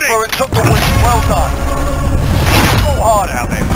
through and took the win. Well done. All hard out there.